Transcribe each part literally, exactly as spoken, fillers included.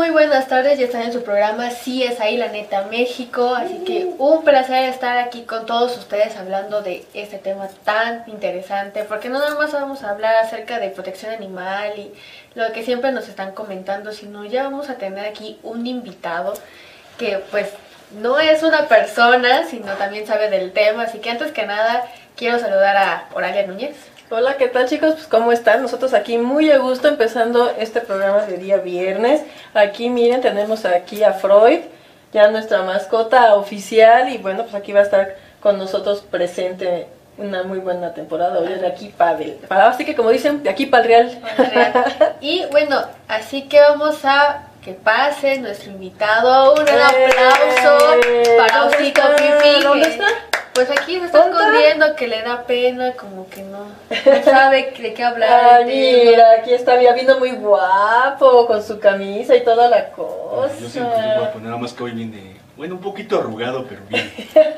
Muy buenas tardes, ya están en su programa Sí es ahí la neta México, así que un placer estar aquí con todos ustedes hablando de este tema tan interesante, porque no nada más vamos a hablar acerca de protección animal y lo que siempre nos están comentando, sino ya vamos a tener aquí un invitado que pues no es una persona, sino también sabe del tema, así que antes que nada quiero saludar a Oralia Núñez. Hola, ¿qué tal, chicos? Pues, ¿cómo están? Nosotros aquí muy a gusto empezando este programa de día viernes. Aquí, miren, tenemos aquí a Freud, ya nuestra mascota oficial, y bueno, pues aquí va a estar con nosotros presente una muy buena temporada. Hoy de aquí para el, para, así que como dicen, de aquí para el real. real. Y bueno, así que vamos a que pase nuestro invitado. Un gran aplauso ¡Eh! para Osito Pipi. ¿Dónde está? Pues aquí se está escondiendo, que le da pena, como que no, no sabe de qué hablar. Ay, mira, aquí está, ya vino muy guapo, con su camisa y toda la cosa. Yo siempre soy guapo, nada más que hoy viene, bueno, un poquito arrugado, pero bien.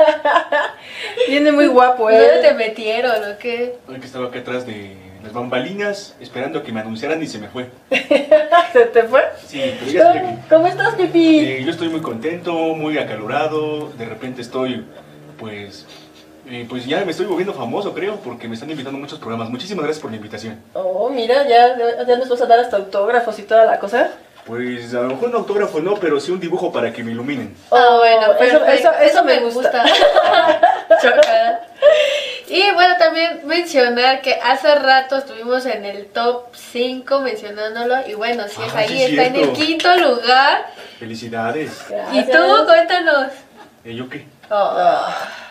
Viene muy guapo, ¿eh? ¿Dónde te metieron o qué? Hoy que estaba acá atrás de las bambalinas, esperando a que me anunciaran y se me fue. ¿Se te fue? Sí, pero ya estoy aquí. ¿Cómo estás, Pipi? Eh, yo estoy muy contento, muy acalorado, de repente estoy, pues, eh, pues ya me estoy volviendo famoso, creo, porque me están invitando a muchos programas. Muchísimas gracias por la invitación. Oh, mira, ya, ya nos vas a dar hasta autógrafos y toda la cosa. Pues a lo mejor un autógrafo no, pero sí un dibujo para que me iluminen. Ah, bueno, eso, perfecto. eso, eso me gusta. Chocada. Y bueno, también mencionar que hace rato estuvimos en el top cinco mencionándolo. Y bueno, si es Ah, ahí, sí, está en el cierto. quinto lugar. Felicidades. ¿Y tú? Cuéntanos. ¿Eh, yo qué? Oh,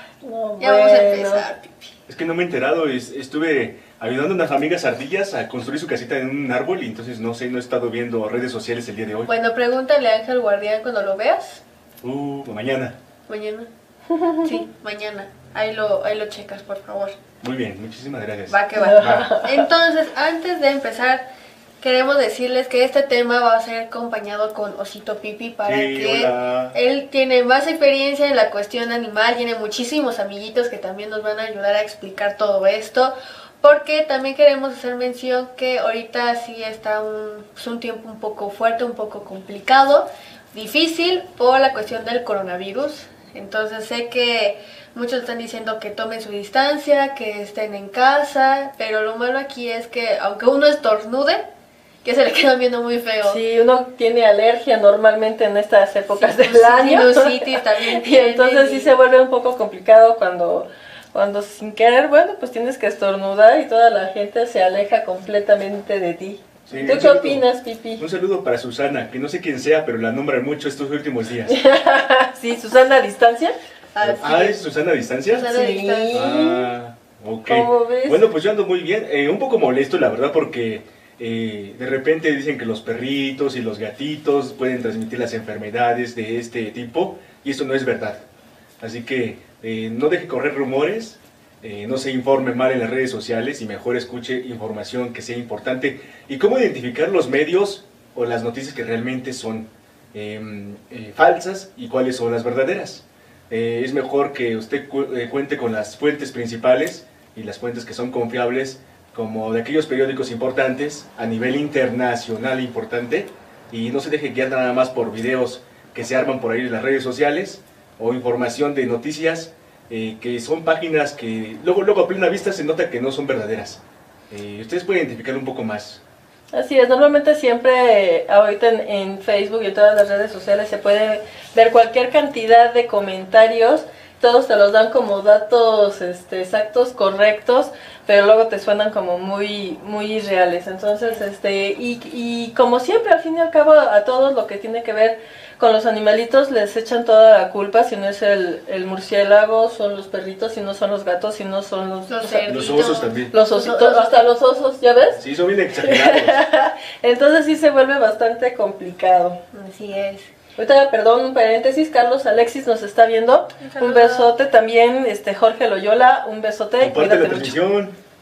No, ya vamos a bueno. empezar, Pipi. Es que no me he enterado, es- estuve ayudando a unas amigas ardillas a construir su casita en un árbol y entonces no sé, no he estado viendo redes sociales el día de hoy. Bueno, pregúntale a Ángel Guardián cuando lo veas. Uh, mañana. Mañana. Sí, mañana. Ahí lo, ahí lo checas, por favor. Muy bien, muchísimas gracias. Va que va. Va. Entonces, antes de empezar, queremos decirles que este tema va a ser acompañado con Osito Pipi para Sí, que hola. él tiene más experiencia en la cuestión animal, tiene muchísimos amiguitos que también nos van a ayudar a explicar todo esto, porque también queremos hacer mención que ahorita sí está un, es un tiempo un poco fuerte, un poco complicado, difícil por la cuestión del coronavirus. Entonces sé que muchos están diciendo que tomen su distancia, que estén en casa, pero lo malo aquí es que aunque uno estornude, que se le queda viendo muy feo. Sí, uno tiene alergia normalmente en estas épocas del Sí, año. sinusitis también Y entonces tienen, sí y- se vuelve un poco complicado cuando, cuando sin querer, bueno, pues tienes que estornudar y toda la gente se aleja completamente de ti. Sí, ¿Tú un qué saludo. opinas, Pipi? Un saludo para Susana, que no sé quién sea, pero la nombran mucho estos últimos días. Sí, Susana a distancia. Así Ah, es. ¿es Susana a distancia? Susana a Sí. distancia. Ah, ok. ¿Cómo ves? Bueno, pues yo ando muy bien, eh, un poco molesto la verdad porque eh, de repente dicen que los perritos y los gatitos pueden transmitir las enfermedades de este tipo y eso no es verdad. Así que eh, no deje correr rumores, eh, no se informe mal en las redes sociales y mejor escuche información que sea importante. ¿Y cómo identificar los medios o las noticias que realmente son eh, eh, falsas y cuáles son las verdaderas? Eh, es mejor que usted cu eh, cuente con las fuentes principales y las fuentes que son confiables, como de aquellos periódicos importantes a nivel internacional importante, y no se deje guiar nada más por videos que se arman por ahí en las redes sociales o información de noticias eh, que son páginas que luego, luego a plena vista se nota que no son verdaderas. Eh, ustedes pueden identificarlo un poco más. Así es, normalmente siempre eh, ahorita en, en Facebook y en todas las redes sociales se puede ver cualquier cantidad de comentarios, todos te los dan como datos este, exactos, correctos, pero luego te suenan como muy muy irreales. Entonces, este y, y como siempre, al fin y al cabo, a todos lo que tiene que ver con los animalitos les echan toda la culpa, si no es el, el murciélago, son los perritos, si no son los gatos, si no son los, Los los, cerditos. Los osos también. los ositos, hasta los osos, ¿ya ves? Sí, son bien exagerados. Entonces sí se vuelve bastante complicado. Así es. Ahorita, perdón, un paréntesis, Carlos Alexis nos está viendo. Un Un, saludo. besote también, este Jorge Loyola, un besote. Comparte la Cuídate mucho. transmisión.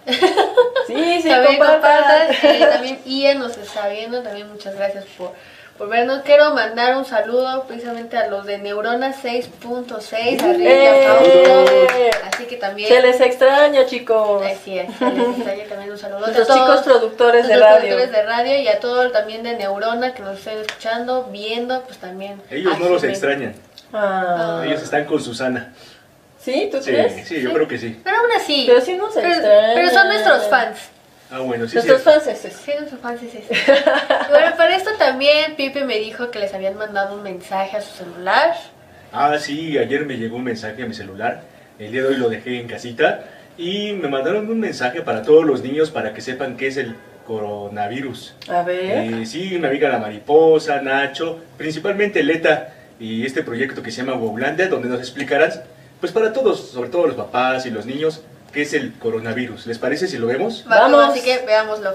Sí, sí, también compartan. compartan. Eh, también Ian nos está viendo, también muchas gracias por, por vernos. Quiero mandar un saludo precisamente a los de Neurona seis punto seis, a Rick y a ¡Eh! Fausto. Así que también... Se les extraña, chicos. Así es, se les extraña también un saludo. Los chicos productores de los radio. productores de radio y a todos también de Neurona que nos estén escuchando, viendo, pues también. Ellos no los extrañan. Ah. Ellos están con Susana. ¿Sí? ¿Tú Sí, crees? sí, yo Sí. creo que sí. Pero aún así. Pero sí nos pero, extrañan. pero son nuestros fans. Ah, bueno, sí, Nuestros cierto. fans es eso. Sí, nuestros fans es eso. Y bueno, para esto también Pipe me dijo que les habían mandado un mensaje a su celular. Ah, sí, ayer me llegó un mensaje a mi celular. El día de hoy lo dejé en casita. Y me mandaron un mensaje para todos los niños para que sepan qué es el coronavirus. A ver. Eh, sí, mi amiga la mariposa, Nacho, principalmente Leta y este proyecto que se llama Wowlandia, donde nos explicarás, pues para todos, sobre todo los papás y los niños, qué es el coronavirus. ¿Les parece si lo vemos? Vamos, Vamos. así que veámoslo.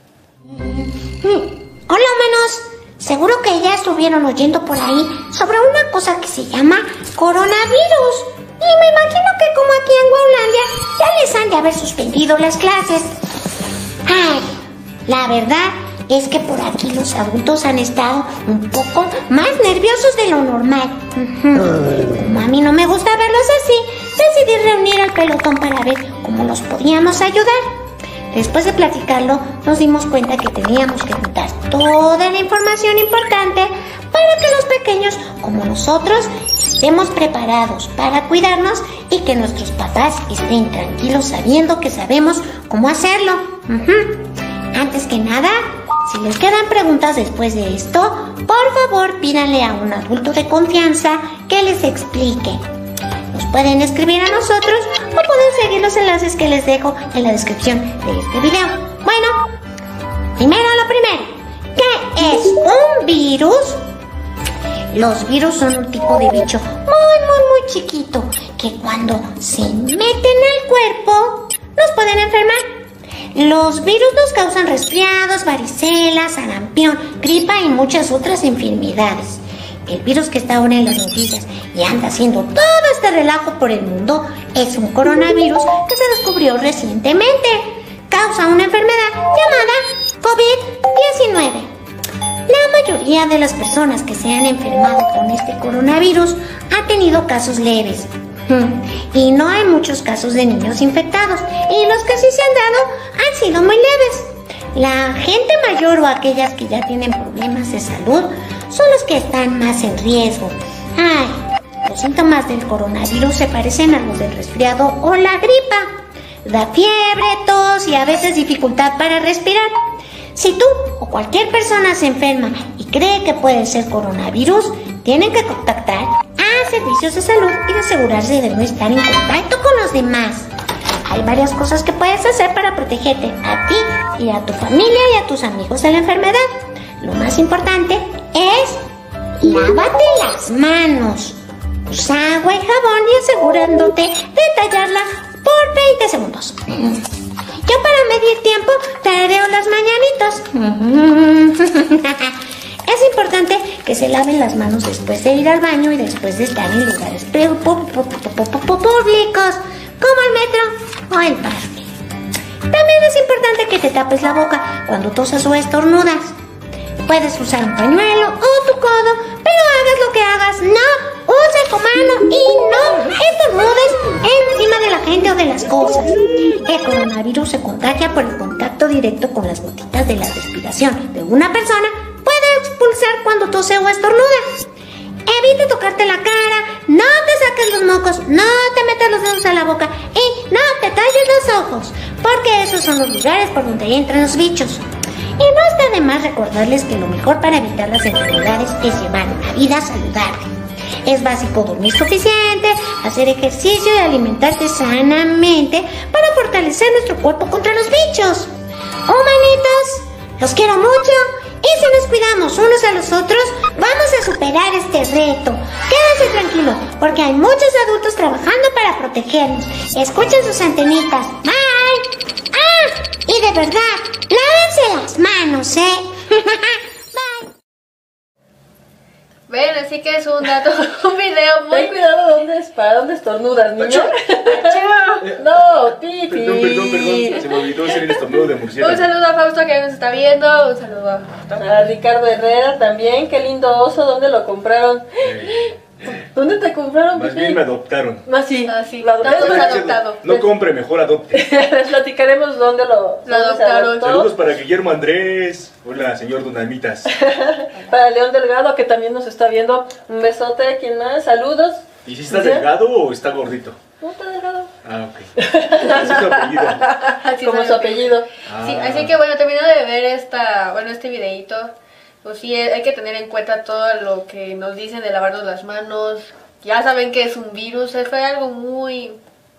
Hola, humanos. Seguro que ya estuvieron oyendo por ahí sobre una cosa que se llama coronavirus. Y me imagino que como aquí en Wowlandia ya les han de haber suspendido las clases. Ay, la verdad es que por aquí los adultos han estado un poco más nerviosos de lo normal. Ujú. Como a mí no me gusta verlos así, decidí reunir al pelotón para ver cómo nos podíamos ayudar. Después de platicarlo, nos dimos cuenta que teníamos que juntar toda la información importante para que los pequeños, como nosotros, estemos preparados para cuidarnos y que nuestros papás estén tranquilos sabiendo que sabemos cómo hacerlo. Ujú. Antes que nada, si les quedan preguntas después de esto, por favor pídanle a un adulto de confianza que les explique. Nos pueden escribir a nosotros o pueden seguir los enlaces que les dejo en la descripción de este video. Bueno, primero lo primero, ¿qué es un virus? Los virus son un tipo de bicho muy, muy, muy chiquito que cuando se meten al cuerpo nos pueden enfermar. Los virus nos causan resfriados, varicela, sarampión, gripa y muchas otras enfermedades. El virus que está ahora en las noticias y anda haciendo todo este relajo por el mundo es un coronavirus que se descubrió recientemente. Causa una enfermedad llamada COVID diecinueve. La mayoría de las personas que se han enfermado con este coronavirus ha tenido casos leves. Y no hay muchos casos de niños infectados. Y los que sí se han dado han sido muy leves. La gente mayor o aquellas que ya tienen problemas de salud son los que están más en riesgo. Ay, los síntomas del coronavirus se parecen a los del resfriado o la gripa. Da fiebre, tos y a veces dificultad para respirar. Si tú o cualquier persona se enferma y cree que puede ser coronavirus, tienen que contactar a servicios de salud y asegurarse de no estar en contacto con los demás. Hay varias cosas que puedes hacer para protegerte a ti y a tu familia y a tus amigos de la enfermedad. Lo más importante es lávate las manos. Usa agua y jabón y asegurándote de tallarla por veinte segundos. Yo para medir tiempo tarareo las mañanitas. Es importante que se laven las manos después de ir al baño y después de estar en lugares públicos, como el metro o el parque. También es importante que te tapes la boca cuando tosas o estornudas. Puedes usar un pañuelo o tu codo, pero hagas lo que hagas, no uses tu mano y no estornudes encima de la gente o de las cosas. El coronavirus se contagia por el contacto directo con las gotitas de la respiración de una persona. Puede expulsar cuando tose o estornuda. Evita tocarte la cara, no te saques los mocos, no te metas los dedos a la boca y no te talles los ojos, porque esos son los lugares por donde entran los bichos. Y no está de más recordarles que lo mejor para evitar las enfermedades es llevar una vida saludable. Es básico dormir suficiente, hacer ejercicio y alimentarse sanamente para fortalecer nuestro cuerpo contra los bichos. Humanitos, los quiero mucho y si nos cuidamos unos a los otros, vamos a superar este reto. Quédense tranquilos, porque hay muchos adultos trabajando para protegernos. Escuchen sus antenitas. Bye. Ah, y de verdad, lávense las manos, ¿eh? Bye. Ven, así que es un dato, un video muy... Ten cuidado dónde es, para dónde estornudas, niño. No, pipi. Perdón, perdón, perdón. Se me olvidó hacer el estornudo de murciélago. Un saludo a Fausto que nos está viendo, un saludo a Fausto. A Ricardo Herrera también, qué lindo oso, ¿dónde lo compraron? Eh, ¿Dónde te compraron, Más pipi? bien me adoptaron. Ah, sí, Ah, sí. lo No, adoptaron. no, adoptado. No compre, mejor adopte. Les platicaremos dónde lo, dónde se adoptaron. adoptó. Saludos para Guillermo Andrés. Hola, señor Donalmitas. Para León Delgado, que también nos está viendo. Un besote, ¿quién más? Saludos. ¿Y si está ¿Sí? delgado o está gordito? No está delgado. Ah, ok. Así es su apellido. Así Como es su el apellido. Sí, Ah. así que bueno, terminando de ver esta, bueno, este videito, pues sí, hay que tener en cuenta todo lo que nos dicen de lavarnos las manos. Ya saben que es un virus, eh, fue algo muy,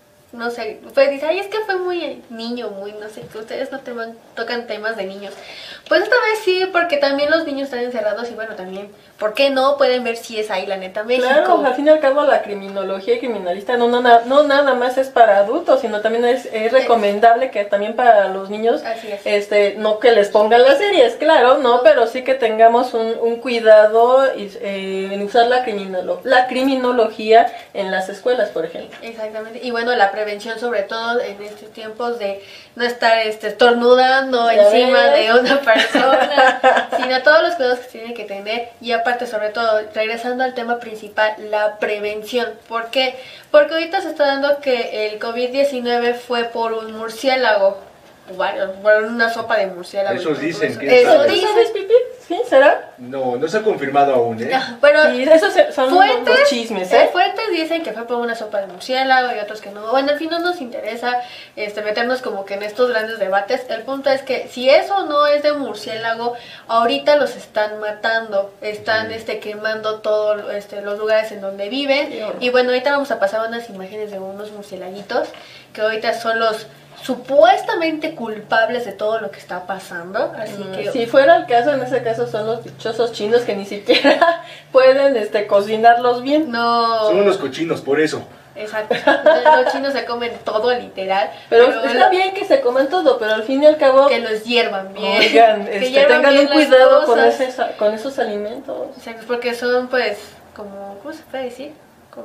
no sé, pues dice, ay, es que fue muy niño, muy, no sé, que ustedes no teman- tocan temas de niños. Pues esta vez sí, porque también los niños están encerrados y bueno, también, ¿por qué no? Pueden ver si es ahí la neta México. Claro, al fin y al cabo la criminología y criminalista no, no, na- no nada más es para adultos, sino también es, es recomendable que también para los niños, Así es. este, no que les pongan las series, claro, no, pero sí que tengamos un, un cuidado y, eh, en usar la, criminolo la criminología en las escuelas, por ejemplo. Exactamente, y bueno, la prevención sobre todo en estos tiempos de no estar este, estornudando Ya encima ves. de otra persona, sino todos los cuidados que se tienen que tener y aparte sobre todo, regresando al tema principal, la prevención. ¿Por qué? Porque ahorita se está dando que el COVID diecinueve fue por un murciélago, o varios, por una sopa de murciélago. Esos y todo dicen eso. que Eso saben. ¿Tú dicen. sabes, Pipi? ¿Sí? ¿Será? No, no se ha confirmado aún, ¿eh? Ah, Pero Y esos son fuentes, los chismes, eh, ¿eh? fuentes dicen que fue por una sopa de murciélago y otros que no. Bueno, al fin no nos interesa este, meternos como que en estos grandes debates. El punto es que si eso no es de murciélago, ahorita los están matando, están Mm. este, quemando todos este, los lugares en donde viven. Qué horror. Y bueno, ahorita vamos a pasar unas imágenes de unos murciélaguitos que ahorita son los supuestamente culpables de todo lo que está pasando. Así Mm, que Si fuera el caso, en ese caso son los dichosos chinos que ni siquiera pueden este, cocinarlos bien. no... Son unos cochinos, por eso. Exacto. Los chinos se comen todo literal. Pero, está bien que se coman todo, pero al fin y al cabo, Que los hiervan bien. oigan, que este, hiervan tengan bien un las cuidado con, cosas. ese, con esos alimentos. Exacto, porque son pues como, ¿cómo se puede decir? Como...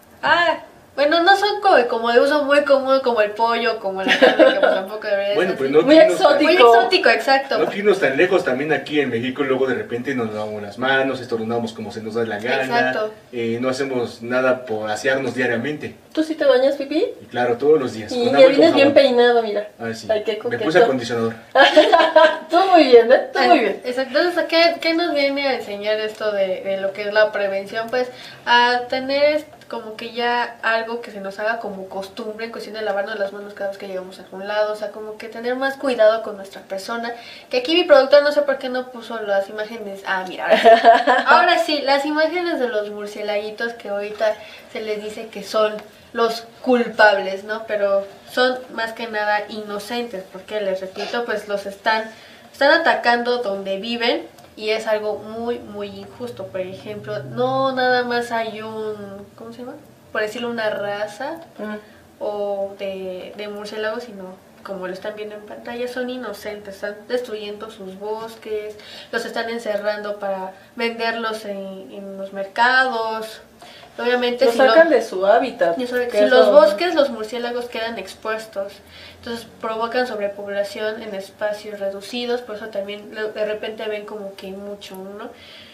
Ah, bueno, no son como, como de uso muy común como el pollo, como la carne, que pues tampoco debería Bueno, ser pues así. no Muy que irnos- exótico. Muy exótico, exacto. No que irnos tan lejos, también aquí en México luego de repente nos lavamos las manos, estornudamos como se nos da la gana, Exacto. eh, no hacemos nada por asearnos diariamente. ¿Tú sí te bañas, Pipí? Y claro, todos los días. Y con ya agua y vienes con bien jabón. peinado, mira. Ah, sí. Ay, qué Me coqueto. puse acondicionador. Tú muy bien, ¿eh? Tú muy bien. Exacto. Entonces, ¿qué, qué nos viene a enseñar esto de, de lo que es la prevención? Pues a tener como que ya algo que se nos haga como costumbre en cuestión de lavarnos las manos cada vez que llegamos a algún lado, o sea, como que tener más cuidado con nuestra persona. Que aquí mi productor no sé por qué no puso las imágenes. Ah, mira, ahora sí, ahora sí las imágenes de los murciélaguitos que ahorita se les dice que son los culpables, ¿no? Pero son más que nada inocentes, porque les repito, pues los están, están atacando donde viven. Y es algo muy, muy injusto. Por ejemplo, no nada más hay un, ¿cómo se llama? Por decirlo, una raza Mm. o de, de murciélagos, sino como lo están viendo en pantalla, son inocentes, están destruyendo sus bosques, los están encerrando para venderlos en, en los mercados. Obviamente, Lo si sacan lo- de su hábitat. y sobre- que si es los lo- bosques, los murciélagos quedan expuestos, entonces provocan sobrepoblación en espacios reducidos, por eso también lo- de repente ven como que mucho, ¿no?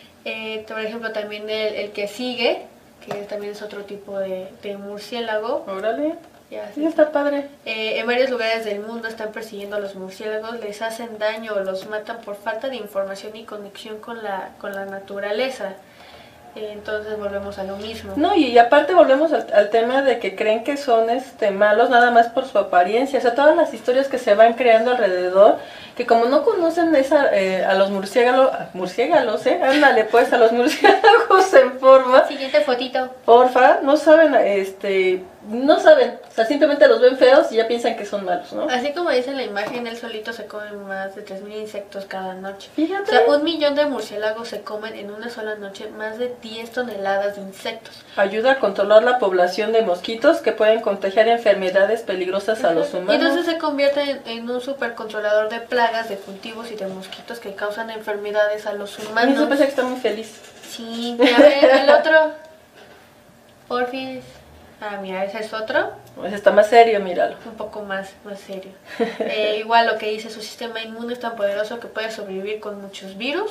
Eh, por ejemplo, también el, el que sigue, que también es otro tipo de, de murciélago, Órale, ya sí, está padre. eh, en varios lugares del mundo están persiguiendo a los murciélagos, les hacen daño o los matan por falta de información y conexión con la, con la naturaleza. Eh, entonces volvemos a lo mismo. No, y aparte volvemos al, al tema de que creen que son este malos nada más por su apariencia, o sea, todas las historias que se van creando alrededor, que como no conocen esa, eh, a los murciélagos, murciélagos, eh, ándale pues, a los murciélagos en forma, Siguiente fotito. porfa, no saben, este, no saben, o sea, simplemente los ven feos y ya piensan que son malos, ¿no? Así como dice en la imagen, él solito se come más de tres mil insectos cada noche. O Fíjate. sea, un millón de murciélagos se comen en una sola noche más de diez toneladas de insectos. Ayuda a controlar la población de mosquitos que pueden contagiar enfermedades peligrosas a los Y humanos. entonces se convierte en, en un supercontrolador de plagas, de cultivos y de mosquitos que causan enfermedades a los A mí humanos. se parece que está muy feliz. Sí, a ver, el otro. Porfis. Ah, mira, ese es otro. Ese está más serio, míralo. Un poco más, más serio. Eh, igual lo que dice, su sistema inmune es tan poderoso que puede sobrevivir con muchos virus.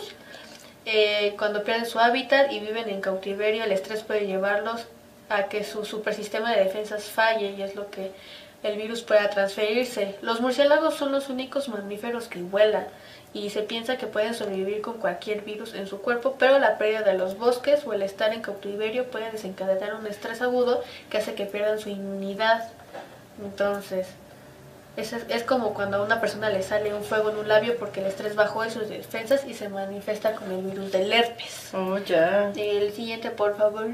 Eh, cuando pierden su hábitat y viven en cautiverio, el estrés puede llevarlos a que su supersistema de defensas falle y es lo que el virus pueda transferirse. Los murciélagos son los únicos mamíferos que vuelan y se piensa que pueden sobrevivir con cualquier virus en su cuerpo, pero la pérdida de los bosques o el estar en cautiverio puede desencadenar un estrés agudo que hace que pierdan su inmunidad. Entonces, es, es como cuando a una persona le sale un fuego en un labio porque el estrés bajó de sus defensas y se manifiesta con el virus del herpes. Oh, ya. El siguiente, por favor.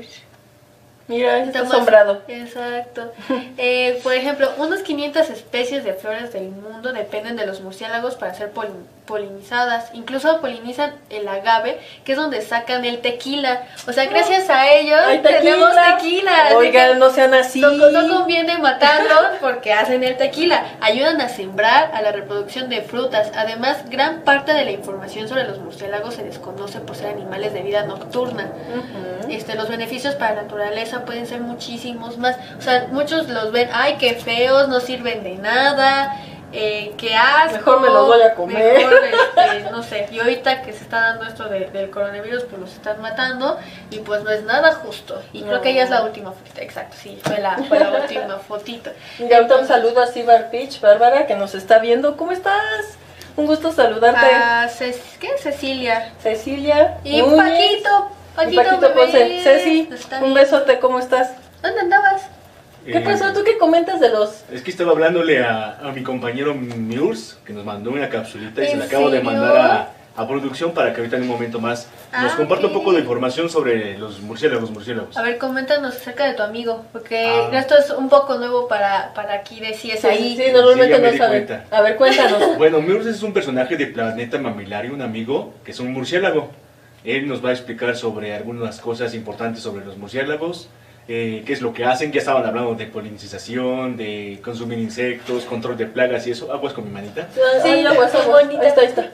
Mira, está Estamos- asombrado. Exacto. Eh, por ejemplo, unas quinientas especies de flores del mundo dependen de los murciélagos para ser polin- polinizadas. Incluso polinizan el agave, que es donde sacan el tequila. O sea, gracias a ellos ¡Ay, tenemos tequila. Así que Oigan, no sean así. no, no conviene matarlos porque hacen el tequila. Ayudan a sembrar, a la reproducción de frutas. Además, gran parte de la información sobre los murciélagos se desconoce por ser animales de vida nocturna. Ujú. Este, los beneficios para la naturaleza pueden ser muchísimos más. O sea, muchos los ven, ay, qué feos, no sirven de nada, eh, qué asco. Mejor me los voy a comer. Mejor, este, no sé. Y ahorita que se está dando esto de- del coronavirus, pues los están matando y pues no es nada justo. Y creo No. que ya es la última fotita, exacto, sí, fue la, fue la última fotito. Y ahorita un saludo a Cibar Pitch, Bárbara, que nos está viendo. ¿Cómo estás? Un gusto saludarte. A Ces- ¿qué? Cecilia. Cecilia. Y Núñez. Paquito. Y Paquito, Paquito bebé. Ponce. Ceci, Nos está un viendo. besote, ¿cómo estás? ¿Dónde andabas? ¿Qué Eh, pasó? ¿Tú qué comentas de los...? Es que estaba hablándole a, a mi compañero Murs, que nos mandó una capsulita y se ¿En la acabo de serio? mandar a, a producción para que ahorita en un momento más nos Ah, comparta un ok. poco de información sobre los murciélagos, murciélagos. A ver, coméntanos acerca de tu amigo, porque Ah. esto es un poco nuevo para, para aquí de si es Sí, ahí. sí, normalmente Sí, ya me no di saben. cuenta. A ver, cuéntanos. Bueno, Murs es un personaje de Planeta Mamilario, un amigo que es un murciélago. Él nos va a explicar sobre algunas cosas importantes sobre los murciélagos, eh, qué es lo que hacen. Ya estaban hablando de polinización, de consumir insectos, control de plagas y eso. Aguas con mi manita. Sí, Sí, aguas, qué aguas. bonita. Ahí está, ahí está.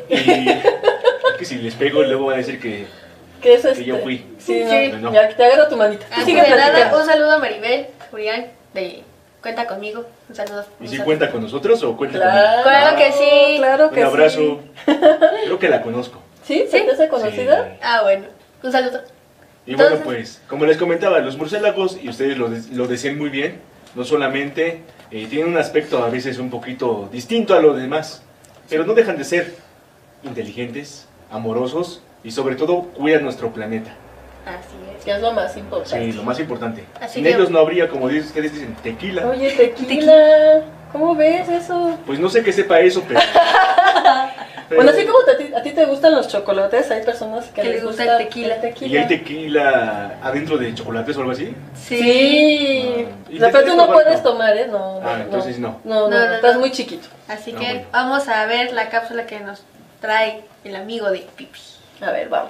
Y que si les pego luego van a decir que... ¿Qué es este? yo fui. Sí, no, Sí. No. ya te agarro tu manita. Antes Sigue de nada, platicando. un saludo a Maribel, Julián, de Cuenta Conmigo. Un saludo. ¿Y un si saludo. cuenta con nosotros o cuenta Claro, Claro que sí. Claro que Un abrazo. sí. Creo que la conozco. ¿Sí? ¿Se te hace conocida? Sí. Ah, bueno, un saludo. Y bueno, Entonces- pues, como les comentaba, los murciélagos, y ustedes lo, de- lo decían muy bien, no solamente eh, tienen un aspecto a veces un poquito distinto a lo demás, pero no dejan de ser inteligentes, amorosos y sobre todo cuidan nuestro planeta. Así es. Que es lo más importante. Sí, lo más importante. Así Sin que- ellos no habría, como dicen- ustedes dicen, tequila. Oye, tequila. ¿Cómo ves eso? Pues no sé qué sepa eso, pero... pero- Bueno, así como te- a ti, a ti te gustan los chocolates, hay personas que, Que les gusta el tequila. ¿Y hay tequila adentro de chocolates o algo así? Sí. Ah, ¿y O sea, te pero tú quieres no probar? puedes tomar, ¿eh? No, Ah, no, entonces no. No, no, No, no, estás no. muy chiquito. Así Ah, que bueno. vamos a ver la cápsula que nos trae el amigo de Pipi. A ver, vamos.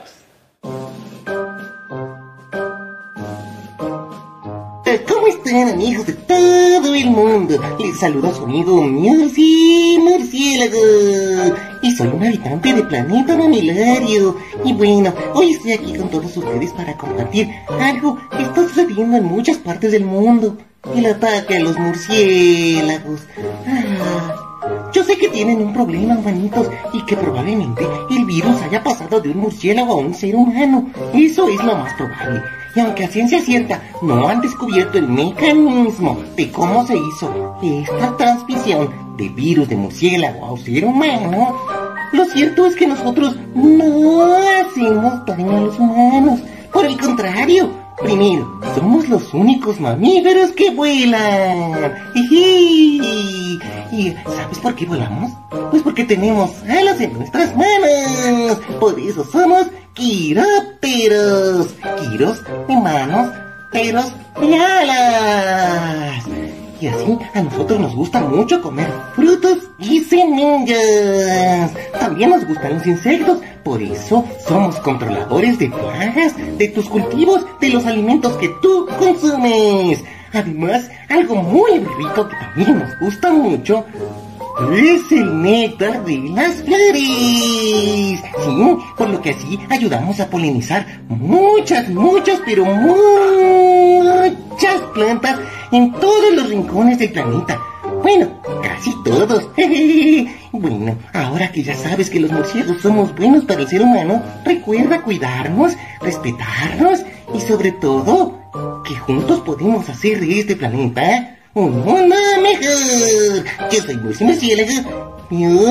¿Cómo están, amigos de todo el mundo? Les saluda su amigo Murci Murciélago. Y soy un habitante de Planeta Mamilario. Y bueno, hoy estoy aquí con todos ustedes para compartir algo que está sucediendo en muchas partes del mundo. El ataque a los murciélagos. Ah, yo sé que tienen un problema, humanitos, y que probablemente el virus haya pasado de un murciélago a un ser humano. Eso es lo más probable. Y aunque a ciencia cierta no han descubierto el mecanismo de cómo se hizo esta transmisión de virus de murciélago a un ser humano, lo cierto es que nosotros no hacemos daño a los humanos. Por el contrario, primero, somos los únicos mamíferos que vuelan. Ijí. ¿Y sabes por qué volamos? Pues porque tenemos alas en nuestras manos. Por eso somos quirópteros. Quiros de manos, peros de alas. Y así a nosotros nos gusta mucho comer frutos y semillas. También nos gustan los insectos. Por eso somos controladores de plagas, de tus cultivos, de los alimentos que tú consumes. Además, algo muy rico que también nos gusta mucho es el néctar de las flores. Sí, por lo que así ayudamos a polinizar muchas, muchas, pero muchas plantas en todos los rincones del planeta. Bueno, casi todos. Bueno, ahora que ya sabes que los murciélagos somos buenos para el ser humano, recuerda cuidarnos, respetarnos y sobre todo, que juntos podemos hacer de este planeta un mundo mejor. Yo soy Murci Murciélago.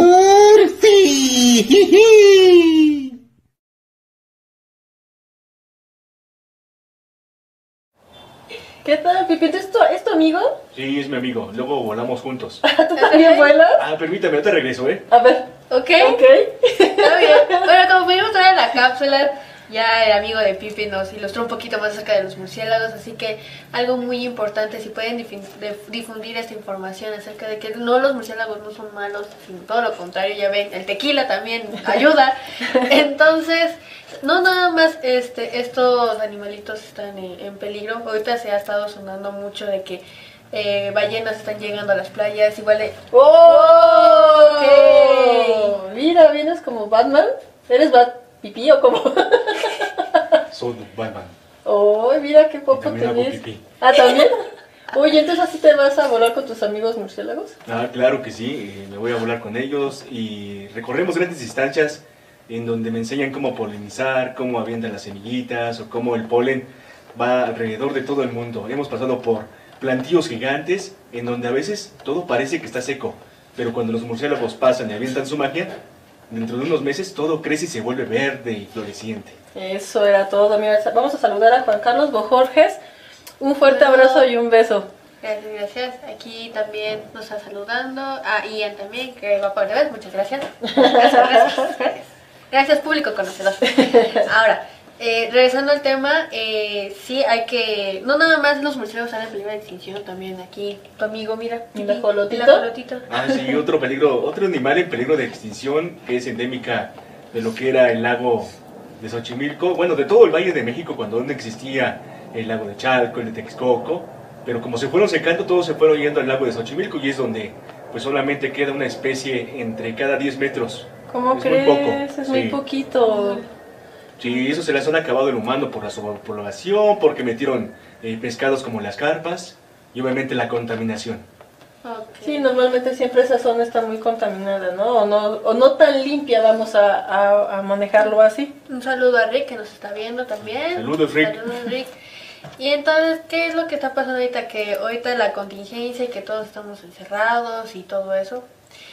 ¡Murci! ¿Qué tal, Pipi? ¿Es tu, ¿Es tu amigo? Sí, es mi amigo. Luego volamos juntos. ¿Tú también vuelas? Ah, permítame, yo te regreso, ¿eh? A ver. ¿Ok? Ok. Está bien. Bueno, como pudimos ver en la cápsula, ya el amigo de Pipi nos ilustró un poquito más acerca de los murciélagos, así que algo muy importante, si pueden difundir esta información acerca de que no, los murciélagos no son malos, sino todo lo contrario, ya ven, el tequila también ayuda. Entonces, no nada más este estos animalitos están en, en peligro. Ahorita se ha estado sonando mucho de que eh, ballenas están llegando a las playas, igual de... ¡Oh! Ok. Mira, vienes como Batman. ¿Eres Bat Pipí o cómo? Soy Batman. Oh, mira qué poco también hago tenés. pipí. Ah, ¿también? Oye, entonces así te vas a volar con tus amigos murciélagos. Ah, claro que sí, eh, me voy a volar con ellos y recorremos grandes distancias en donde me enseñan cómo polinizar, cómo avientan las semillitas o cómo el polen va alrededor de todo el mundo. Hemos pasado por plantíos gigantes en donde a veces todo parece que está seco, pero cuando los murciélagos pasan y avientan su magia, dentro de unos meses todo crece y se vuelve verde y floreciente. Eso era todo. Mira, vamos a saludar a Juan Carlos Bojorges. Un fuerte abrazo y un beso. Gracias, gracias. Aquí también nos está saludando. Ah, Ian también, que va por vez. Muchas gracias. Gracias, gracias, gracias. Gracias, público conocedor. Ahora, eh, regresando al tema, eh, sí hay que... No nada más los murciélagos están en peligro de extinción, también aquí tu amigo, mira. ¿El ajolotito? El ajolotito. Ah, sí, otro peligro, otro animal en peligro de extinción que es endémica de lo que era el lago de Xochimilco, bueno, de todo el Valle de México cuando aún existía el lago de Chalco, el de Texcoco, pero como se fueron secando, todos se fueron yendo al lago de Xochimilco y es donde pues solamente queda una especie entre cada diez metros. ¿Cómo es crees? Muy poco. Es Sí. muy poquito. Sí, eso se las han acabado el humano por la sobrepoblación, porque metieron eh, pescados como las carpas y obviamente la contaminación. Okay. Sí, normalmente siempre esa zona está muy contaminada, ¿no? O no, o no tan limpia, vamos a, a, a manejarlo así. Un saludo a Rick que nos está viendo también. Saludos, Rick. Saludos, Rick. Y entonces, ¿qué es lo que está pasando ahorita? Que ahorita la contingencia y que todos estamos encerrados y todo eso.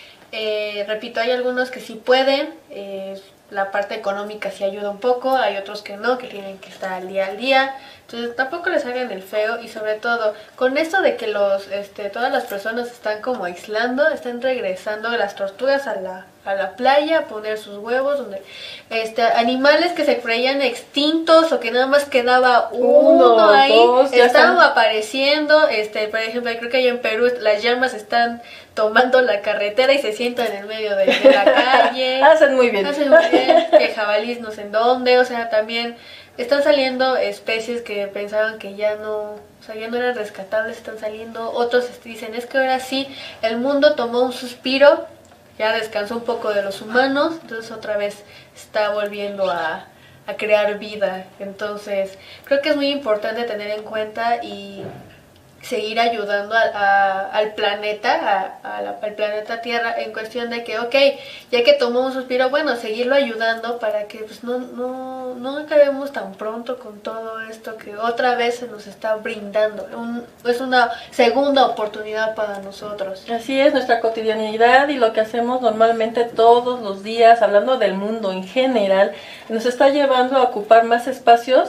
Eh, repito, hay algunos que sí pueden, eh, la parte económica sí ayuda un poco, hay otros que no, que tienen que estar al día al día. Entonces tampoco les hagan el feo y sobre todo con esto de que los este todas las personas están como aislando, están regresando las tortugas a la a la playa a poner sus huevos, donde este animales que se creían extintos o que nada más quedaba uno, Uno, ahí dos, ya estaban están. apareciendo, este por ejemplo, creo que allá en Perú las llamas están tomando la carretera y se sientan en el medio de, de la calle. Hacen muy bien. Hacen muy bien, que jabalís no sé en dónde, o sea, también están saliendo especies que pensaban que ya no, o sea, ya no eran rescatables, están saliendo. Otros dicen, es que ahora sí, el mundo tomó un suspiro, ya descansó un poco de los humanos, entonces otra vez está volviendo a, a crear vida. Entonces, creo que es muy importante tener en cuenta y seguir ayudando a, a, al planeta, a, a la, al planeta Tierra, en cuestión de que, ok, ya que tomó un suspiro, bueno, seguirlo ayudando para que pues no, no, no acabemos tan pronto con todo esto que otra vez se nos está brindando. Un, es una segunda oportunidad para nosotros. Así es, nuestra cotidianidad y lo que hacemos normalmente todos los días, hablando del mundo en general, nos está llevando a ocupar más espacios,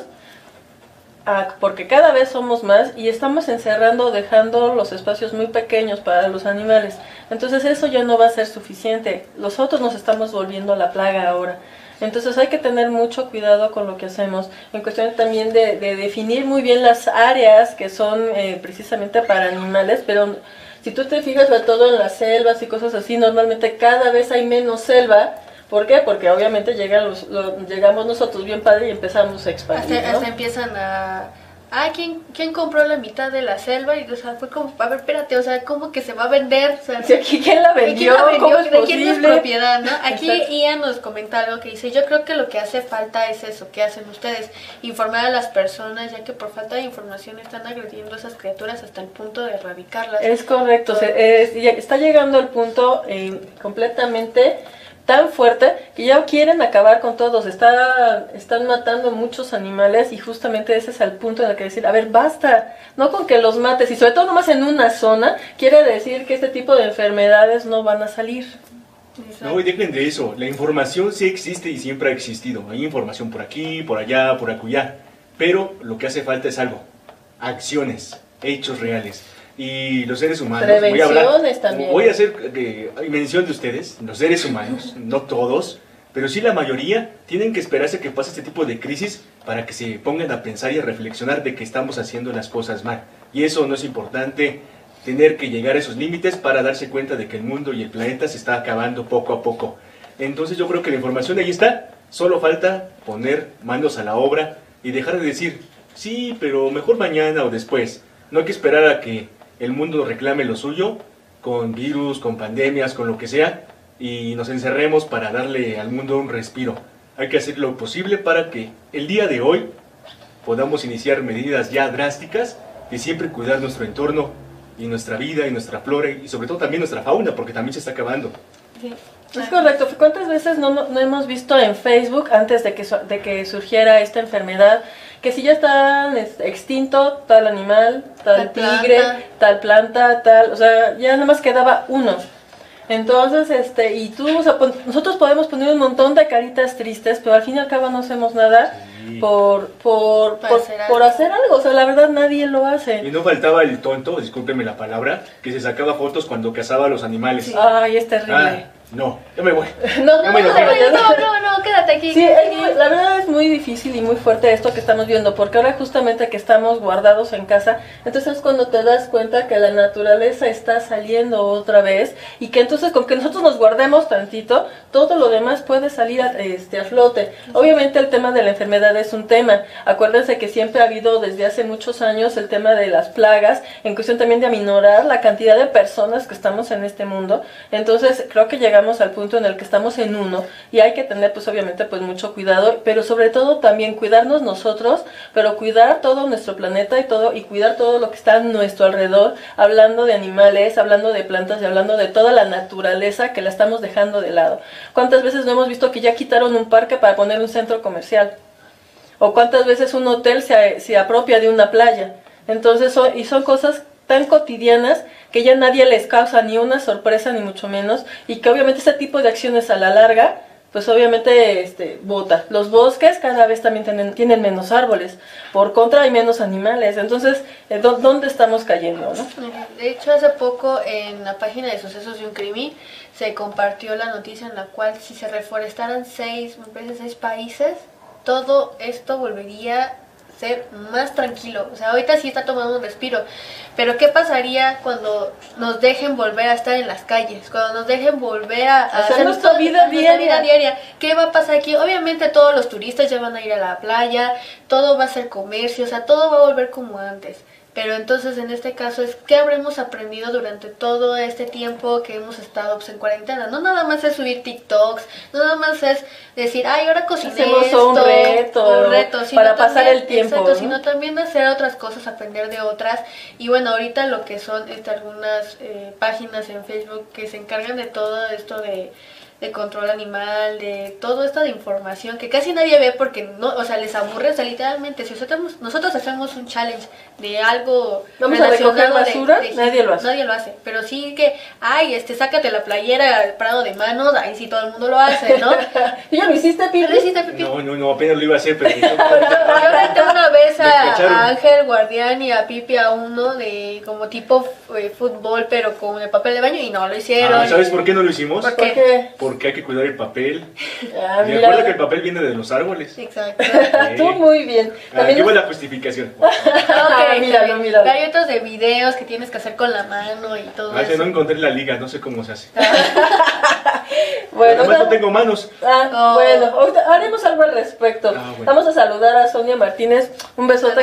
a, porque cada vez somos más y estamos encerrando, dejando los espacios muy pequeños para los animales. Entonces eso ya no va a ser suficiente. Nosotros nos estamos volviendo la plaga ahora. Entonces hay que tener mucho cuidado con lo que hacemos, en cuestión también de, de definir muy bien las áreas que son eh, precisamente para animales, pero si tú te fijas sobre todo en las selvas y cosas así, normalmente cada vez hay menos selva. ¿Por qué? Porque obviamente llegan los, lo, llegamos nosotros bien padre y empezamos a expandir, Hasta, ¿no? hasta empiezan a, ah, ¿quién, ¿quién compró la mitad de la selva? Y o sea, fue como, a ver, espérate, o sea, ¿cómo que se va a vender? O sea, Sí, aquí, ¿quién la vendió? ¿quién la vendió? ¿Cómo es ¿De quién es posible? propiedad, no? Aquí Exacto. Ian nos comenta algo que dice, yo creo que lo que hace falta es eso, ¿qué hacen ustedes? Informar a las personas, ya que por falta de información están agrediendo a esas criaturas hasta el punto de erradicarlas. Es correcto, se- es- ya está llegando al punto eh, completamente tan fuerte que ya quieren acabar con todos, está, están matando muchos animales y justamente ese es el punto en el que decir, a ver, basta, no con que los mates y sobre todo nomás en una zona, quiere decir que este tipo de enfermedades no van a salir. No, y dejen de eso, la información sí existe y siempre ha existido, hay información por aquí, por allá, por acullá, pero lo que hace falta es algo, acciones, hechos reales. Y los seres humanos, voy a hablar, Prevenciones también. voy a hacer eh, mención de ustedes, los seres humanos, no todos, pero sí la mayoría, tienen que esperarse que pase este tipo de crisis para que se pongan a pensar y a reflexionar de que estamos haciendo las cosas mal. Y eso no es importante, tener que llegar a esos límites para darse cuenta de que el mundo y el planeta se está acabando poco a poco. Entonces yo creo que la información ahí está, solo falta poner manos a la obra y dejar de decir, sí, pero mejor mañana o después. No hay que esperar a que el mundo reclame lo suyo, con virus, con pandemias, con lo que sea, y nos encerremos para darle al mundo un respiro. Hay que hacer lo posible para que el día de hoy podamos iniciar medidas ya drásticas de siempre cuidar nuestro entorno y nuestra vida y nuestra flora y sobre todo también nuestra fauna, porque también se está acabando. Sí. Es correcto. ¿Cuántas veces no, no hemos visto en Facebook, antes de que, su- de que surgiera esta enfermedad, que si ya están es- extinto tal animal, tal, Tal tigre, planta. tal planta, tal, o sea, ya nada más quedaba uno. Entonces, este, y tú, o sea, pon- nosotros podemos poner un montón de caritas tristes, pero al fin y al cabo no hacemos nada Sí. por, por, Para por, hacer por algo. hacer algo, o sea, la verdad nadie lo Y hace. no faltaba el tonto, discúlpeme la palabra, que se sacaba fotos cuando cazaba a los animales. Sí. Ay, es terrible. Ah, no, yo me voy. No, no me lo no, creo. no, No, no, no, quédate aquí. Sí, es muy- la verdad es muy difícil y muy fuerte esto que estamos viendo, porque ahora justamente que estamos guardados en casa, entonces es cuando te das cuenta que la naturaleza está saliendo otra vez y que entonces con que nosotros nos guardemos tantito, todo lo demás puede salir a, este, a flote. Obviamente el tema de la enfermedad es un tema. Acuérdense que siempre ha habido desde hace muchos años el tema de las plagas, en cuestión también de aminorar la cantidad de personas que estamos en este mundo. Entonces creo que llegamos al punto en el que estamos en uno y hay que tener pues obviamente pues mucho cuidado, pero sobre todo también cuidarnos nosotros, pero cuidar todo nuestro planeta y todo y cuidar todo lo que está a nuestro alrededor, hablando de animales, hablando de plantas y hablando de toda la naturaleza que la estamos dejando de lado. ¿Cuántas veces no hemos visto que ya quitaron un parque para poner un centro comercial? ¿O cuántas veces un hotel se, se apropia de una playa? Entonces, son, y son cosas tan cotidianas que ya nadie les causa ni una sorpresa ni mucho menos, y que obviamente este tipo de acciones a la larga pues obviamente este bota. Los bosques cada vez también tienen, tienen menos árboles, por contra hay menos animales. Entonces, eh, ¿dó- ¿dónde estamos cayendo, no? De hecho, hace poco en la página de Sucesos de un Crimen se compartió la noticia en la cual si se reforestaran seis, me parece seis países, todo esto volvería a ser más tranquilo. O sea, ahorita sí está tomando un respiro. Pero ¿qué pasaría cuando nos dejen volver a estar en las calles? Cuando nos dejen volver a, a Hacer nuestra todo- vida nuestra diaria. vida diaria. ¿Qué va a pasar aquí? Obviamente todos los turistas ya van a ir a la playa, todo va a ser comercio, o sea, todo va a volver como antes. Pero entonces en este caso es ¿qué habremos aprendido durante todo este tiempo que hemos estado pues, en cuarentena? No nada más es subir TikToks, no nada más es decir, ay, ahora cociné Hacemos esto, un reto, un reto sino para pasar también- el tiempo, exacto, ¿no? sino también hacer otras cosas, aprender de otras. Y bueno, ahorita lo que son este, algunas eh, páginas en Facebook que se encargan de todo esto de de control animal, de todo esto de información que casi nadie ve porque no, o sea, les aburre, o sea, literalmente, si nosotros, nosotros hacemos un challenge de algo Vamos a recoger relacionado de- basura, de- nadie lo hace. Nadie lo hace, pero sí que, ay, este, sácate la playera, parado de manos, ahí sí todo el mundo lo hace, ¿no? ¿Y ya lo hiciste, Pipi? Pero hiciste pipí. No, no, no, apenas lo iba a hacer, pero... Yo renté una vez Me a, cacharon. a Ángel Guardián y a Pipi a uno de como tipo eh, fútbol, pero con el papel de baño y no lo hicieron. Ah, ¿sabes por qué no lo hicimos? ¿Por ¿Por qué? Porque hay que cuidar el papel. Ah, Me mira. acuerdo que el papel viene de los árboles. Exacto. Tú muy bien. Ah, También qué nos- buena justificación. Ok, Míralo, está bien. míralo. Hay otros de videos que tienes que hacer con la mano y todo Ah, que eso. no encontré la liga, no sé cómo se hace. Bueno, Además no ahorita- tengo manos. Ah, Oh. bueno, ahorita haremos algo al respecto. Ah, bueno. Vamos a saludar a Sonia Martínez, un besote Saludos.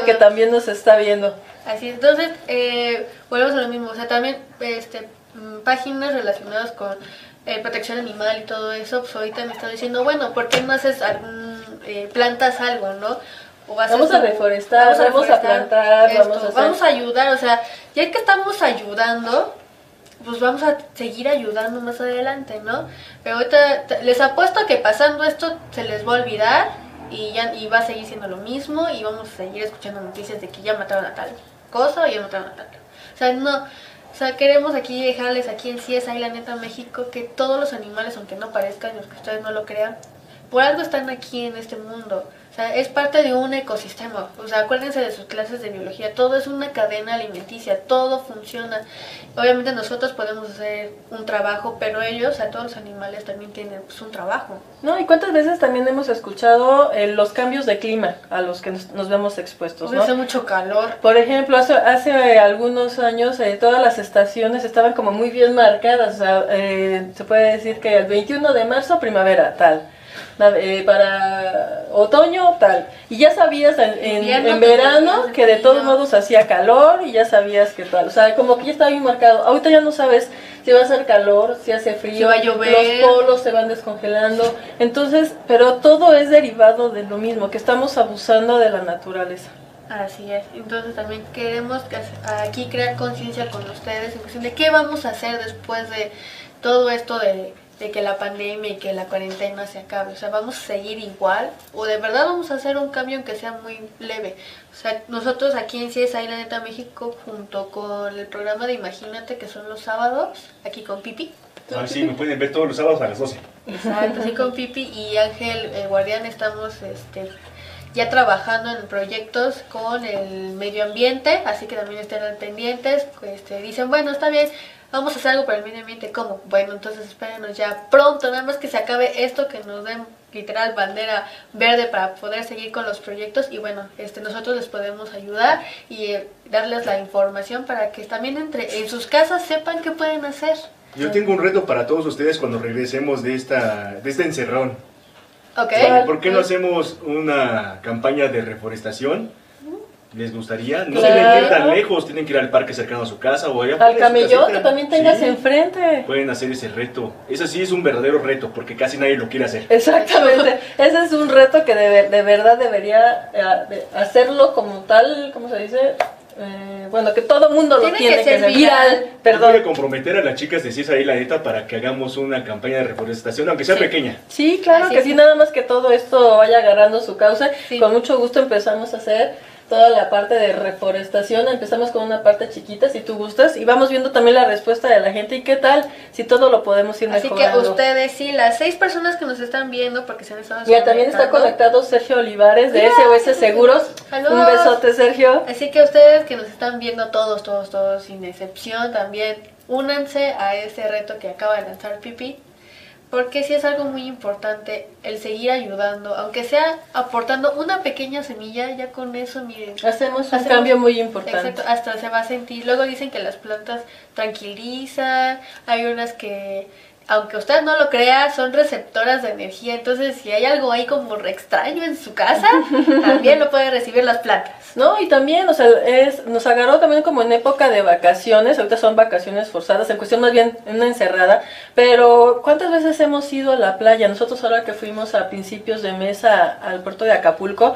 que también nos está viendo. Así es. Entonces, eh, volvemos a lo mismo, o sea, también este, mm, páginas relacionadas con eh, protección animal y todo eso, pues ahorita me está diciendo, bueno, ¿por qué no haces algún, eh, plantas algo, no? O haces Vamos a un- reforestar, vamos a reforestar plantar, esto, vamos a hacer- vamos a ayudar, o sea, ya que estamos ayudando, pues vamos a seguir ayudando más adelante, ¿no? Pero ahorita t- les apuesto a que pasando esto se les va a olvidar y ya y va a seguir siendo lo mismo y vamos a seguir escuchando noticias de que ya mataron a tal cosa o ya mataron a tal. O sea, no, o sea, queremos aquí dejarles aquí en C S I, la neta, México, que todos los animales, aunque no parezcan, los que ustedes no lo crean, por algo están aquí en este mundo. O sea, es parte de un ecosistema. O sea, acuérdense de sus clases de biología. Todo es una cadena alimenticia. Todo funciona. Obviamente nosotros podemos hacer un trabajo, pero ellos, o sea, todos los animales también tienen pues, un trabajo. ¿No? ¿Y cuántas veces también hemos escuchado eh, los cambios de clima a los que nos, nos vemos expuestos, ¿no? Hace mucho calor. Por ejemplo, hace, hace algunos años eh, todas las estaciones estaban como muy bien marcadas. O sea, eh, se puede decir que el veintiuno de marzo, primavera, tal. Eh, para otoño, tal. Y ya sabías en, en, Invierno, en verano pues, que de todos frío. modos hacía calor y ya sabías que tal. O sea, como que ya estaba bien marcado. Ahorita ya no sabes si va a hacer calor, si hace frío, Si va a llover. los polos se van descongelando. Entonces, pero todo es derivado de lo mismo, que estamos abusando de la naturaleza. Así es. Entonces también queremos que aquí crear conciencia con ustedes en cuestión de qué vamos a hacer después de todo esto de... de que la pandemia y que la cuarentena se acabe, o sea, vamos a seguir igual, o de verdad vamos a hacer un cambio aunque sea muy leve. O sea, nosotros aquí en C S I, la neta, México, junto con el programa de Imagínate, que son los sábados, aquí con Pipi, Ah, sí, me pueden ver todos los sábados a las doce. exacto, así con Pipi y Ángel eh, Guardián estamos este ya trabajando en proyectos con el medio ambiente, así que también estén al pendientes. Este, dicen, bueno, está bien, vamos a hacer algo para el medio ambiente. ¿Cómo? Bueno, entonces espérenos ya pronto, nada más que se acabe esto, que nos den literal bandera verde para poder seguir con los proyectos. Y bueno, este nosotros les podemos ayudar y eh, darles la información para que también entre en sus casas sepan qué pueden hacer. Yo tengo un reto para todos ustedes cuando regresemos de esta de este encerrón. ¿Ok? ¿Por qué no hacemos una campaña de reforestación? ¿Les gustaría? No Claro. tienen que ir tan lejos, tienen que ir al parque cercano a su casa o allá Al por su camellón casita. que también tengas Sí, enfrente. pueden hacer ese reto. Ese sí es un verdadero reto porque casi nadie lo quiere hacer. Exactamente, ese es un reto que de, ver- de verdad debería eh, de hacerlo como tal, ¿cómo se dice? Eh, bueno, que todo mundo lo Tiene tiene que que ser ser viral. viral, Voy a perdón. comprometer a las chicas de C S I la neta para que hagamos una campaña de reforestación, aunque sea Sí. pequeña. Sí, claro Así que es. sí, nada más que todo esto vaya agarrando su causa. Sí. Con mucho gusto empezamos a hacer toda la parte de reforestación. Empezamos con una parte chiquita, si tú gustas, y vamos viendo también la respuesta de la gente y qué tal, si todo lo podemos ir Así que mejorando. ustedes, sí, las seis personas que nos están viendo, porque se han estado Mira, también está conectado Sergio Olivares de S O S Seguros. Saludos. Un besote, Sergio. Así que ustedes que nos están viendo todos, todos, todos, sin excepción, también únanse a ese reto que acaba de lanzar Pipi, porque sí es algo muy importante el seguir ayudando, aunque sea aportando una pequeña semilla, ya con eso, miren. Hacemos un Hacemos- cambio muy importante. Exacto, hasta se va a sentir. Luego dicen que las plantas tranquilizan, hay unas que, aunque usted no lo crea, son receptoras de energía. Entonces, si hay algo ahí como re extraño en su casa, también lo puede recibir las plantas. No, y también, o sea, es, nos agarró también como en época de vacaciones, ahorita son vacaciones forzadas, en cuestión más bien en una encerrada, pero ¿cuántas veces hemos ido a la playa? Nosotros ahora que fuimos a principios de mes a- al puerto de Acapulco,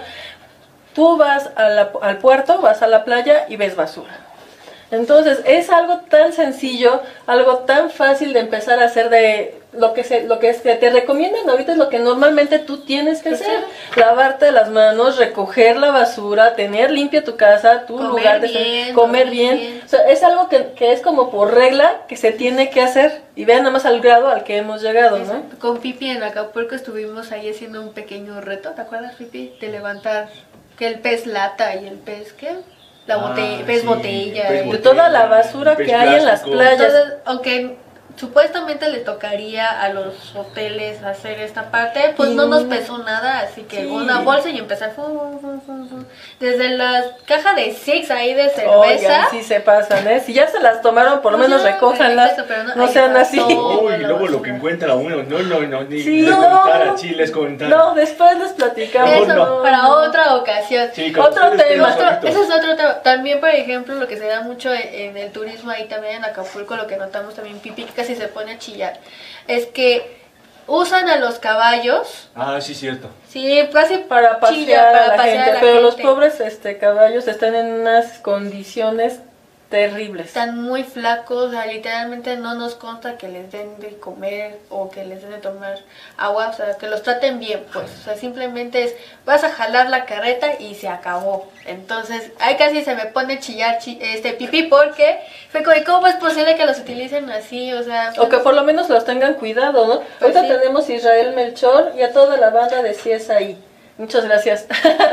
tú vas a la- al puerto, vas a la playa y ves basura. Entonces, es algo tan sencillo, algo tan fácil de empezar a hacer de lo que se, lo que se te recomiendan ahorita es lo que normalmente tú tienes que hacer. Lavarte las manos, recoger la basura, tener limpia tu casa, tu Comer lugar de bien, comer dormir bien. bien. O sea, es algo que, que es como por regla que se tiene que hacer. Y vean nada más al grado al que hemos llegado, ¿no? Exacto. Con Pipi en Acapulco estuvimos ahí haciendo un pequeño reto, ¿te acuerdas, Pipi? De levantar que el pez lata y el pez, ¿qué? La Ah, botella, pez sí, botella. pez y- De toda la basura Pez que hay en las plástico. playas. Entonces, aunque supuestamente le tocaría a los hoteles hacer esta parte, pues Sí. no nos pesó nada, así que Sí. una bolsa y empezar fum, fum, fum, fum. Desde la caja de Six ahí de cerveza. Oigan, sí se pasan, ¿eh? Si ya se las tomaron, por lo Pues menos ya, recójanlas. perfecto, pero no- No ahí sean está así. todo. Uy, y la luego lo basura. que encuentra uno, no, no, no, ni Sí, les no. contara, sí, les contara. No, después les platicamos. Eso, no. para otra ocasión. Sí, cuando Otro ustedes tema. estén Otro- solitos. ese es otro tema. También, por ejemplo, lo que se da mucho en, en el turismo, ahí también en Acapulco, lo que notamos también, Pipi, que casi se pone a chillar, es que usan a los caballos, Ah, sí, cierto. sí, casi Para pasear, chilla, para a la pasear gente, a la pero los gente. pobres este caballos están en unas condiciones terribles. Están muy flacos, o sea, literalmente no nos consta que les den de comer o que les den de tomar agua, o sea, que los traten bien, pues, o sea, simplemente es, vas a jalar la carreta y se acabó. Entonces, ahí casi se me pone a chillar chi- este pipí porque fue como, ¿cómo es posible que los utilicen así? O sea, O que por lo menos los tengan cuidado, ¿no? Pues Ahorita sí. tenemos Israel Melchor y a toda la banda de C S I. Muchas gracias.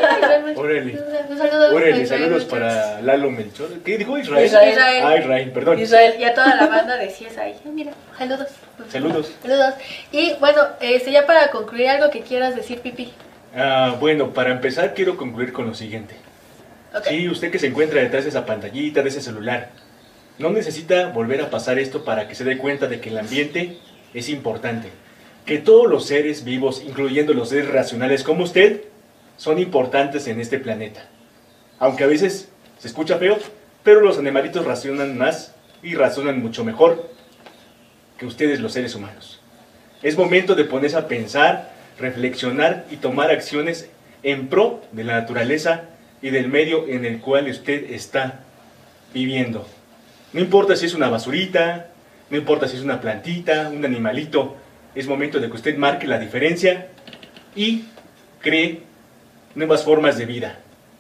Órale. Un saludo. Órale, a saludos Israel para Lalo Melchor. ¿Qué dijo Israel? Israel. Israel. Ah, Israel, perdón. Israel. Y a toda la banda de C S I. Ah, mira, saludos. Saludos. Saludos. Y bueno, este, ya para concluir, algo que quieras decir, Pipi. Ah, bueno, para empezar quiero concluir con lo siguiente. Ok. Sí, usted que se encuentra detrás de esa pantallita, de ese celular, no necesita volver a pasar esto para que se dé cuenta de que el ambiente es importante. Que todos los seres vivos, incluyendo los seres racionales como usted, son importantes en este planeta. Aunque a veces se escucha feo, pero los animalitos razonan más y razonan mucho mejor que ustedes los seres humanos. Es momento de ponerse a pensar, reflexionar y tomar acciones en pro de la naturaleza y del medio en el cual usted está viviendo. No importa si es una basurita, no importa si es una plantita, un animalito, es momento de que usted marque la diferencia y cree nuevas formas de vida.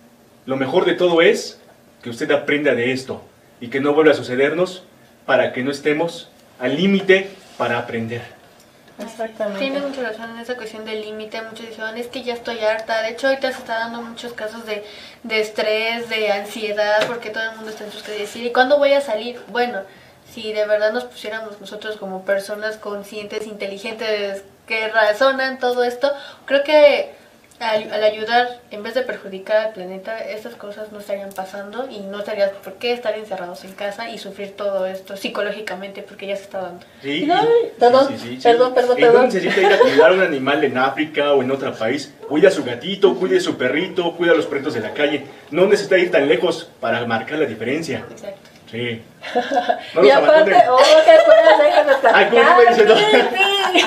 Lo mejor de todo es que usted aprenda de esto y que no vuelva a sucedernos para que no estemos al límite para aprender. Exactamente. Tiene mucha razón en esa cuestión del límite. Muchos dicen, es que ya estoy harta. De hecho, ahorita se está dando muchos casos de, de estrés, de ansiedad, porque todo el mundo está en sus casas. ¿Y cuándo voy a salir? Bueno, si de verdad nos pusiéramos nosotros como personas conscientes, inteligentes, que razonan todo esto, creo que al, al ayudar, en vez de perjudicar al planeta, estas cosas no estarían pasando y no estarías por qué estar encerrados en casa y sufrir todo esto psicológicamente, porque ya se está dando. Sí, No, y- perdón, perdón, perdón, Y no perdón. necesita ir a cuidar a un animal en África o en otro país. Cuida a su gatito, cuide a su perrito, cuida a los perritos de la calle. No necesita ir tan lejos para marcar la diferencia. Exacto. Sí. No Y los aparte, abandonen. oh, que pues, déjame Ay, ¿cómo platicar. iba diciendo? Sí, sí.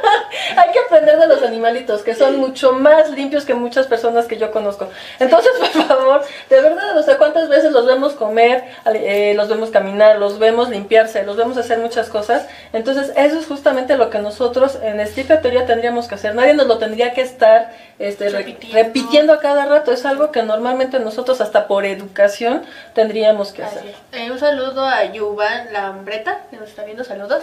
Hay que aprender de los animalitos, que son mucho más limpios que muchas personas que yo conozco. Entonces, por favor, de verdad, o sea, ¿cuántas veces los vemos comer, eh, los vemos caminar, los vemos limpiarse, los vemos hacer muchas cosas? Entonces, eso es justamente lo que nosotros en estricta teoría tendríamos que hacer. Nadie nos lo tendría que estar este, re- Repitiendo. repitiendo a cada rato. Es algo que normalmente nosotros, hasta por educación, tendríamos que Así hacer. es. Eh, un saludo a Yuvan Lambreta, que nos está viendo, saludos.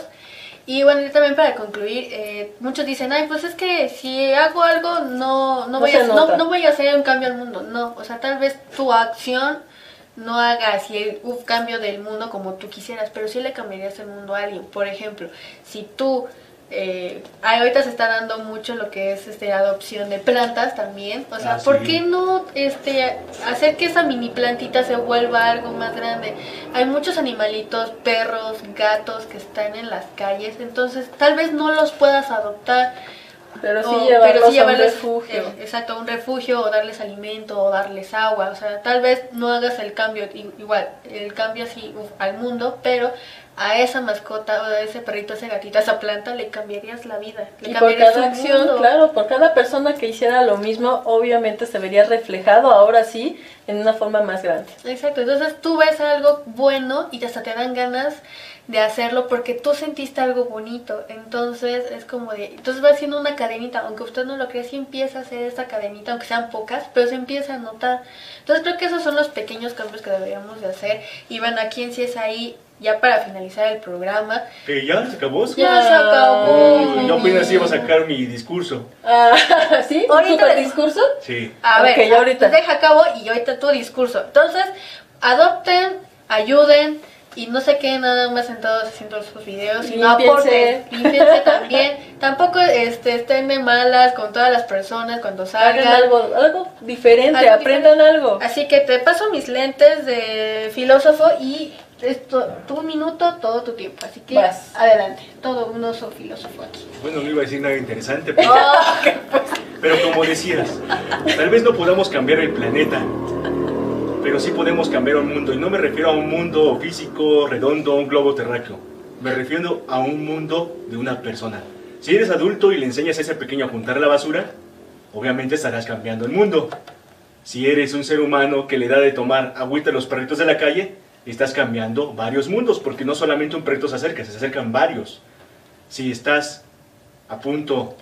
Y bueno, y también para concluir, eh, muchos dicen, ay, pues es que si hago algo no, no, No voy, se a, no, nota. no voy a hacer un cambio al mundo. No, o sea, tal vez tu acción no haga así un cambio del mundo como tú quisieras, pero sí le cambiarías el mundo a alguien. Por ejemplo, si tú... Eh, ahorita se está dando mucho lo que es este adopción de plantas también, o sea, Ah, ¿por sí. qué no este hacer que esa mini plantita se vuelva algo más grande? Hay muchos animalitos, perros, gatos que están en las calles, entonces tal vez no los puedas adoptar, Pero sí o- llevarlos pero sí a un llevarlos, refugio. eh, exacto, a un refugio, o darles alimento, o darles agua, o sea, tal vez no hagas el cambio, i- igual, el cambio así uf, al mundo, pero a esa mascota, o a ese perrito, ese gatito, a esa planta, le cambiarías la vida, le Y por cambiarías cada su acción, mundo. claro, por cada persona que hiciera lo mismo, obviamente se vería reflejado ahora sí en una forma más grande. Exacto, entonces tú ves algo bueno y hasta te dan ganas de hacerlo porque tú sentiste algo bonito, entonces es como de, entonces va haciendo una cadenita, aunque usted no lo crea, sí empieza a hacer esta cadenita, aunque sean pocas, pero se empieza a notar. Entonces creo que esos son los pequeños cambios que deberíamos de hacer. Y bueno, aquí en sí es ahí, ya para finalizar el programa, ¿Que ya se acabó? ya se acabó. Oh, yo apenas iba a sacar mi discurso. Ah, ¿sí? ¿Un Ahorita- super discurso? Sí. A Ok, ver, ya ahorita. pues deja a cabo y ahorita tu discurso. Entonces, adopten, ayuden y no se queden nada más sentados haciendo sus videos, sino Límpiense. aporten, límpiense también. Tampoco este, estén de malas con todas las personas cuando Hagan salgan. algo, algo diferente, Algo aprendan diferente. algo. Así que te paso mis lentes de filósofo y esto, tu minuto, todo tu tiempo. Así que Vas. adelante. Todo un oso filósofo aquí. Bueno, no iba a decir nada interesante, pero, pues. pero como decías, tal vez no podamos cambiar el planeta, pero sí podemos cambiar un mundo. Y no me refiero a un mundo físico, redondo, un globo terráqueo. Me refiero a un mundo de una persona. Si eres adulto y le enseñas a ese pequeño a juntar la basura, obviamente estarás cambiando el mundo. Si eres un ser humano que le da de tomar agüita a los perritos de la calle, estás cambiando varios mundos, porque no solamente un perrito se acerca, se acercan varios. Si estás a punto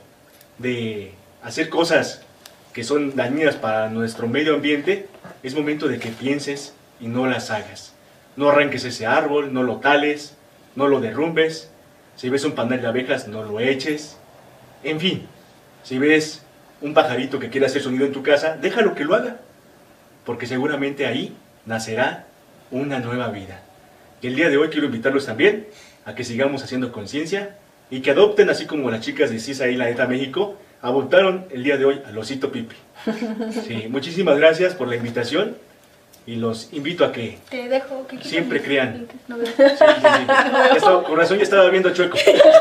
de hacer cosas que son dañinas para nuestro medio ambiente, es momento de que pienses y no las hagas. No arranques ese árbol, no lo tales, no lo derrumbes. Si ves un panal de abejas, no lo eches. En fin, si ves un pajarito que quiere hacer sonido en tu casa, déjalo que lo haga, porque seguramente ahí nacerá una nueva vida. Y el día de hoy quiero invitarlos también a que sigamos haciendo conciencia y que adopten, así como las chicas de CISA y la Neta México adoptaron el día de hoy al osito Pipi. Sí, muchísimas gracias por la invitación y los invito a que Te dejo. Que siempre crean. No veo. Sí, sí, sí. Ya estaba- por razón ya estaba viendo chueco.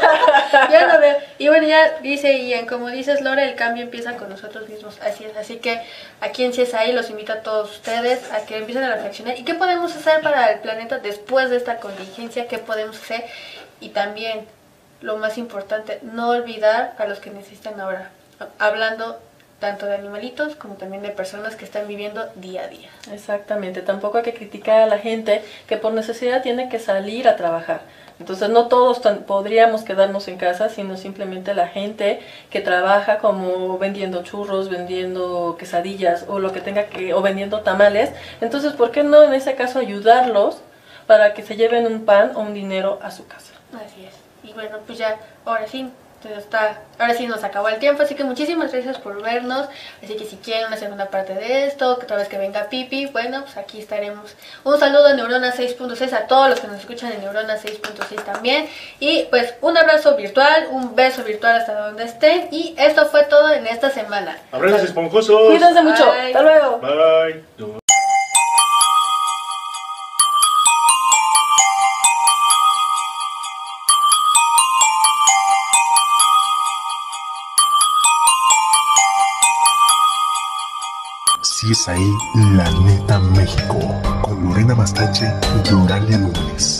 Ya no veo. Y bueno, ya dice Ian, como dices Laura, el cambio empieza con nosotros mismos. Así es. Así que aquí en C S I los invito a todos ustedes a que empiecen a reflexionar. ¿Y qué podemos hacer para el planeta después de esta contingencia? ¿Qué podemos hacer? Y también, lo más importante, no olvidar a los que necesitan ahora. Hablando tanto de animalitos como también de personas que están viviendo día a día. Exactamente, tampoco hay que criticar a la gente que por necesidad tiene que salir a trabajar. Entonces no todos tan- podríamos quedarnos en casa, sino simplemente la gente que trabaja como vendiendo churros, vendiendo quesadillas o lo que tenga que, o vendiendo tamales. Entonces, ¿por qué no en ese caso ayudarlos para que se lleven un pan o un dinero a su casa? Así es. Y bueno, pues ya, ahora sí, pues está, ahora sí nos acabó el tiempo, así que muchísimas gracias por vernos. Así que si quieren una segunda parte de esto, que otra vez que venga Pipi, bueno, pues aquí estaremos. Un saludo a Neurona seis punto seis, a todos los que nos escuchan en Neurona seis punto seis también. Y pues un abrazo virtual, un beso virtual hasta donde estén. Y esto fue todo en esta semana. Abrazos esponjosos. Cuídense mucho, Bye. hasta luego. Bye. Si es ahí, La Neta México, con Lorena Bastache y Oralia Núñez.